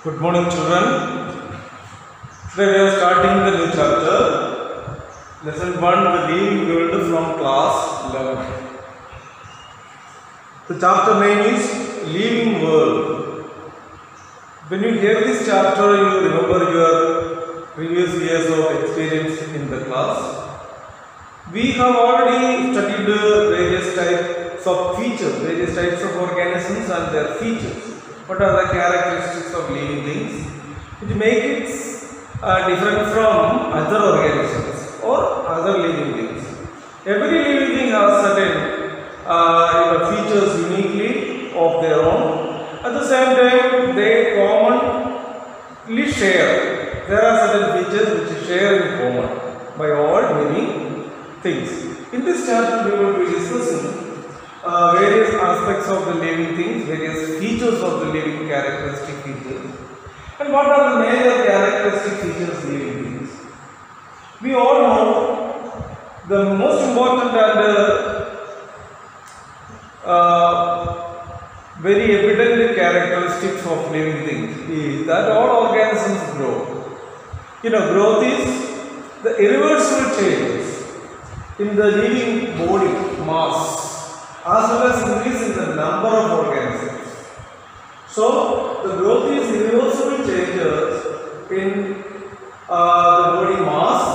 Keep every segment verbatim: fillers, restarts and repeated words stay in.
Good morning, children. Today we are starting the new chapter, lesson one, the living world from class eleven. The chapter name is Living World. When you hear this chapter, you remember your previous years of experience in the class. We have already studied various types of features, various types of organisms and their features. What are the characteristics of living things which make it uh, different from other organisms or other living things? Every living thing has certain uh, you know, features uniquely of their own. At the same time, they commonly share. There are certain features which share in common by all living things. In this chapter, we will be discussing Uh, various aspects of the living things, various features of the living characteristic features. And what are the major characteristic features of living things? We all know the most important and uh, uh, very evident characteristics of living things is that all organisms grow. You know, growth is the irreversible changes in the living body mass, as well as increase in the number of organisms. So, the growth is irreversible changes in uh, the body mass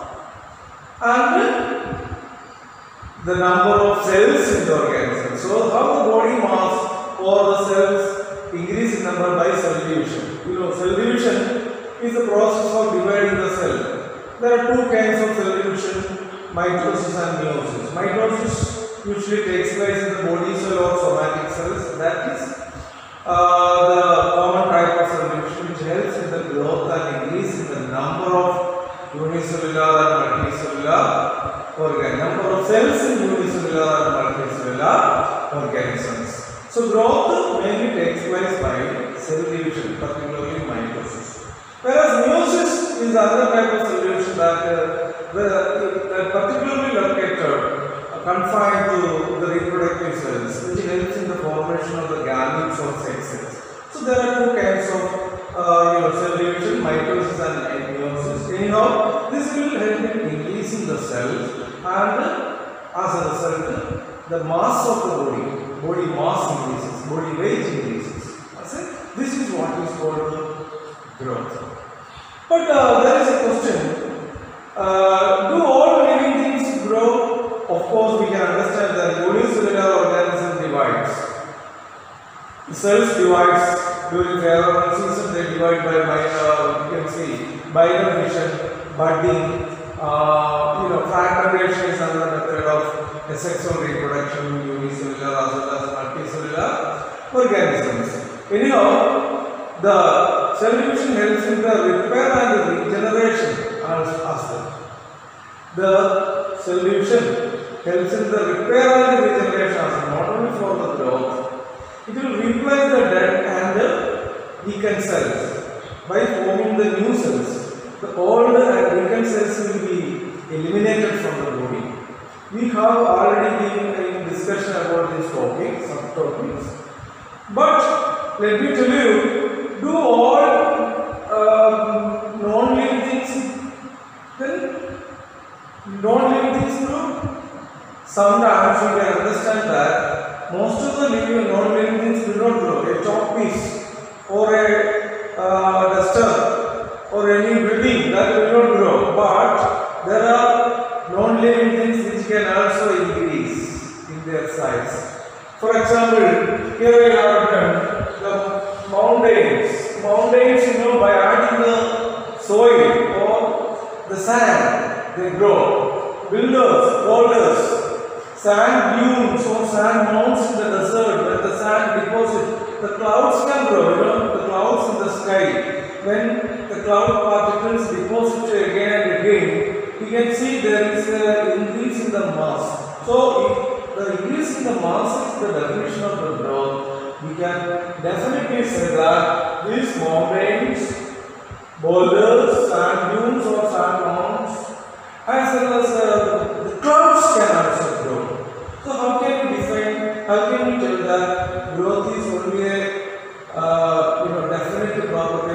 and the number of cells in the organism. So, how the body mass or the cells increase in number by cell division. You know, cell division is the process of dividing the cell. There are two kinds of cell division, mitosis and meiosis. Mitosis usually takes place in the body cell or somatic cells. That is uh, the common type of cell division which helps in the growth and increase in the number of unicellular and multicellular organisms. Number of cells in unicellular and multicellular organisms. So growth mainly takes place by cell division, particularly mitosis. Whereas meiosis is another type of cell division that, uh, that particularly located confined to the reproductive cells, which helps in the formation of the gametes or sex cells. So there are two kinds of uh, you know, cell division, mitosis and meiosis. Anyhow, this will help in increasing the cells, and as a result, the mass of the body, body mass increases, body weight increases. This is what is called growth. But uh, there is a question: uh, do all living things grow? Of course, we can understand that unicellular organism divides. The cells divides during pheromone season. They divide by, by uh, you can see binary fission, budding. Uh, you know, fragmentation is another method of asexual reproduction, unicellular as well as multicellular organisms. Anyhow, the cell division helps in the repair and the regeneration as, as well. The cell division helps in the repair and the regeneration, not only for the growth. It will replace the dead and the weakened cells by forming the new cells. The old and weakened cells will be eliminated from the body. We have already been in discussion about this topic, subtopics. But let me tell you, do all um, non-living things then non-living things grow? Sometimes you can understand that most of the living non-living things do not grow. A chalk piece or a uh, duster or any building that will not grow. But there are non-living things which can also increase in their size. For example, here we have done the mountains. Mountains, you know, by adding the soil or the sand, they grow. Builders, boulders, sand dunes or sand mounds in the desert, when the sand deposits, the clouds can grow, you know, the clouds in the sky. When the cloud particles deposit again and again, you can see there is an increase in the mass. So, if the increase in the mass is the definition of the growth, we can definitely say that these mountains, boulders, sand dunes or sand mounds, as well as uh, the clouds can also grow. So how can we define, how can we tell that growth is only a uh, you know, definite property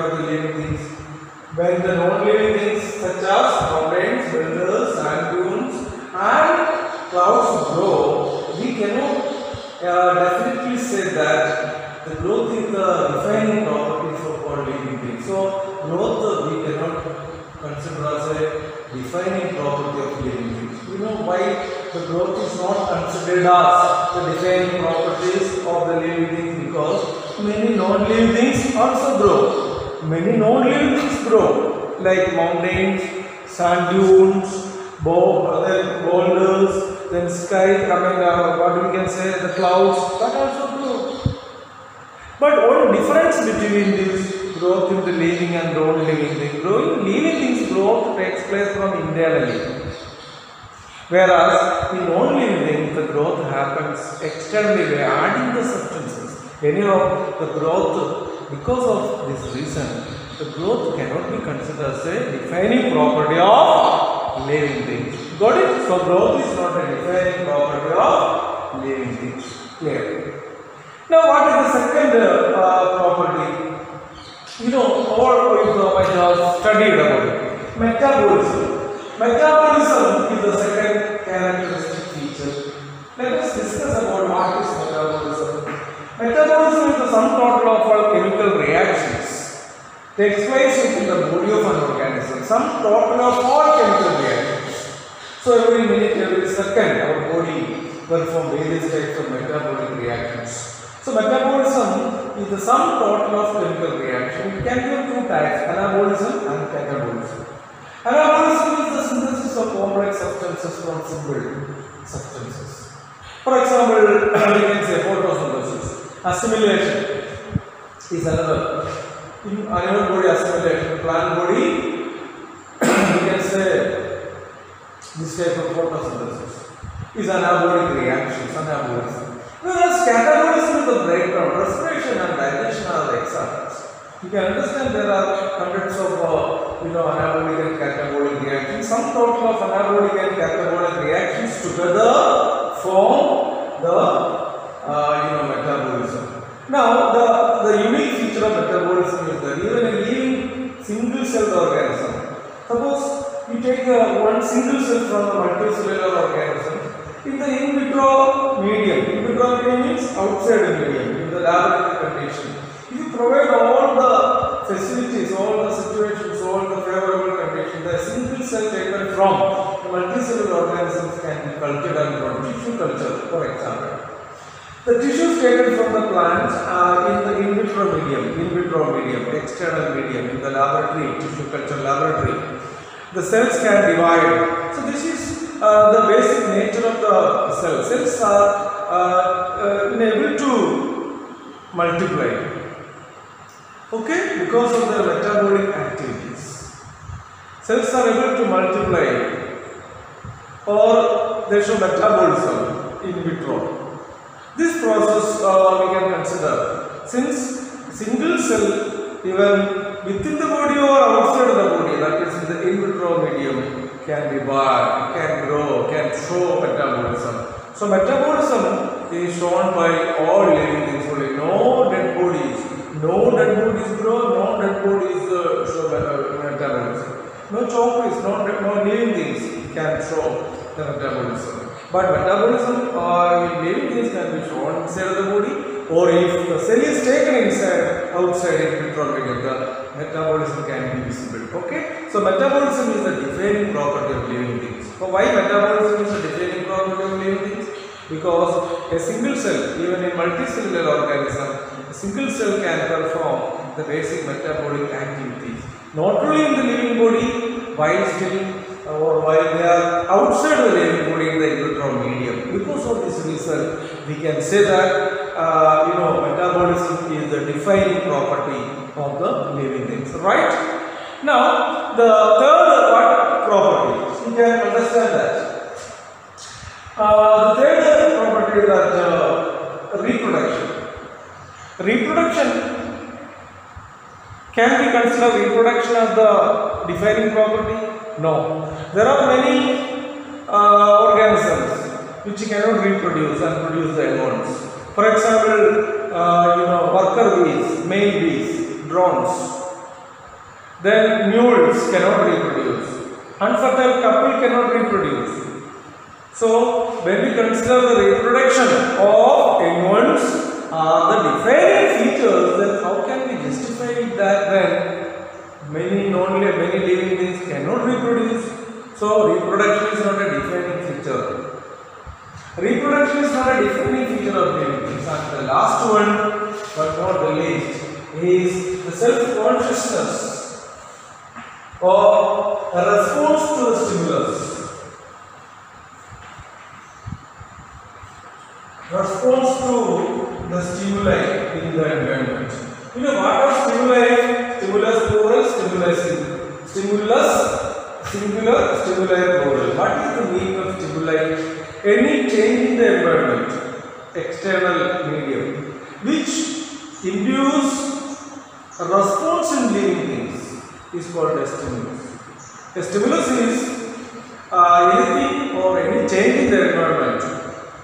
when the non-living things such as mountains, boulders, sand dunes and clouds grow, we cannot uh, definitely say that the growth is the defining properties of all living things. So growth uh, we cannot consider as a defining property of living things. You know why the growth is not considered as the defining properties of the living things? Because many non-living things also grow. Many non-living things grow, like mountains, sand dunes, boulders, then sky coming out, what we can say, the clouds, that also grow. But one difference between this growth in the living and non-living things, growing living things growth takes place from internally. Whereas in non-living things, the growth happens externally by adding the substances. Anyhow, the growth, because of this reason, the growth cannot be considered as a defining property of living things. Got it? So growth is not a defining property of living things. Clear? Now, what is the second uh, property? You know, all of you might have studied about it. Metabolism. Metabolism is the second characteristic feature. Let us discuss about what is metabolism. Metabolism is the sum total of all chemical reactions takes place within the body of an organism. Sum total of all chemical reactions. So every minute, every second, our body performs various types of metabolic reactions. So metabolism is the sum total of chemical reaction. It can be of two types, anabolism and catabolism. Anabolism is the synthesis of complex substances from simple substances. For example, we can say photosynthesis. Assimilation is another. In animal body assimilation, plant body, we can say this type of photosynthesis is anabolic reactions, anabolism. Whereas catabolism is the breakdown, respiration and digestion are the examples. You can understand there are hundreds of uh, you know anabolic and catabolic reactions. Some total of anabolic and catabolic reactions together form the uh, you know metabolism. Now the, the unique feature of metabolism is that even a living single celled organism, suppose you take uh, one single cell from a multicellular organism, in the in vitro medium, in vitro medium means outside the medium, in the laboratory condition. If you provide all the facilities, all the situations, all the favorable conditions, the single cell taken from the multicellular organisms can be cultured and grown. Tissue culture, for example. The tissues taken from the plants are in the in vitro medium, in vitro medium, external medium, in the laboratory, tissue culture laboratory. The cells can divide. So this is uh, the basic nature of the cell. Cells are uh, uh, able to multiply. Okay, because of their metabolic activities. Cells are able to multiply, or they show metabolism in vitro. This process uh, we can consider, since single cell even within the body or outside the body, that is in the in vitro medium, can divide, can grow, can show metabolism. So metabolism is shown by all living things only. No dead bodies. No dead bodies grow, no dead bodies uh, show metabolism. No chocolates, no, no living things can show the metabolism. But metabolism uh, in living things can be shown inside of the body, or if the cell is taken inside, outside in vitro medium, the metabolism can be visible. Okay? So metabolism is the defining property of living things. So why metabolism is the defining property of living things? Because a single cell, even in multicellular organism, a single cell can perform the basic metabolic activities. Not only in the living body, while still or while they are outside the living body in the in vitro medium. Because of this reason, we can say that uh, you know metabolism is the defining property of the living things. Right? Now, the third what property? You can understand that. Uh, the third property is that uh, reproduction. Reproduction can be considered reproduction as the defining property. No. There are many uh, organisms which cannot reproduce and produce the eggs. For example, uh, you know, worker bees, male bees, drones. Then mule cannot reproduce. Unfertile couple cannot reproduce. So, when we consider the reproduction of young ones are the defining features, then how can we justify that when many non many living things cannot reproduce? So, reproduction is not a defining feature. Reproduction is not a defining feature of living things. And the last one, but not the least, is the self-consciousness or a response to the stimulus. Response to the stimuli in the environment. You know what are stimuli? Stimulus plural, stimulus stimulus, singular, stimuli plural. What is the meaning of stimuli? Any change in the environment, external medium, which induce a response in living things is called a stimulus. A stimulus is uh, anything or any change in the environment.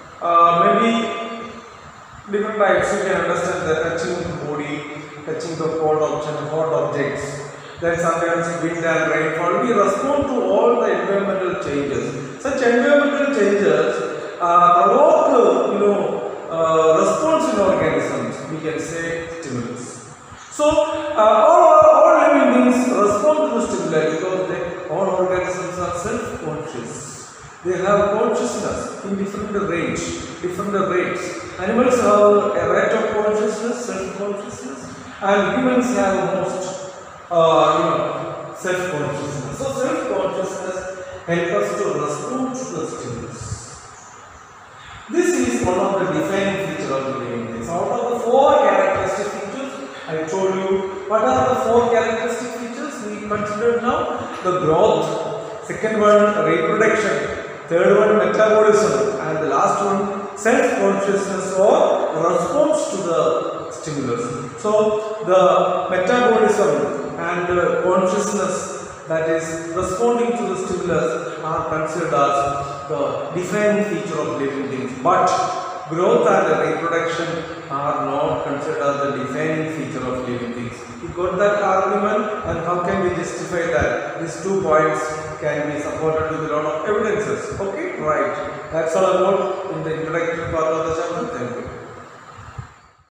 Uh, maybe different types. You can understand that touching the body, touching the cold object, hot objects. Then sometimes wind and rainfall. We respond to all the environmental changes. Such environmental changes uh, provoke, you know, uh, response in organisms. We can say stimulus. So uh, all, all living beings respond to the stimuli because they, all organisms are self-conscious. They have consciousness in different range, different rates. Animals have a rate of consciousness, self-consciousness, and humans have most, uh, you know, self-consciousness. So self-consciousness helps us to respond to the stimulus. This is one of the defining features of the living things. Out of the four characteristic features, I told you what are the four characteristic features we considered now. The growth, second one reproduction, third one metabolism, and the last one self-consciousness or response to the stimulus. So the metabolism and the consciousness, that is responding to the stimulus, are considered as the defining feature of living things. But growth and reproduction are not considered as the defining feature of living things. You got that argument, and how can we justify that? These two points can be supported with a lot of evidences. Okay, right. That's all about in the introductory part of the chapter. Thank you.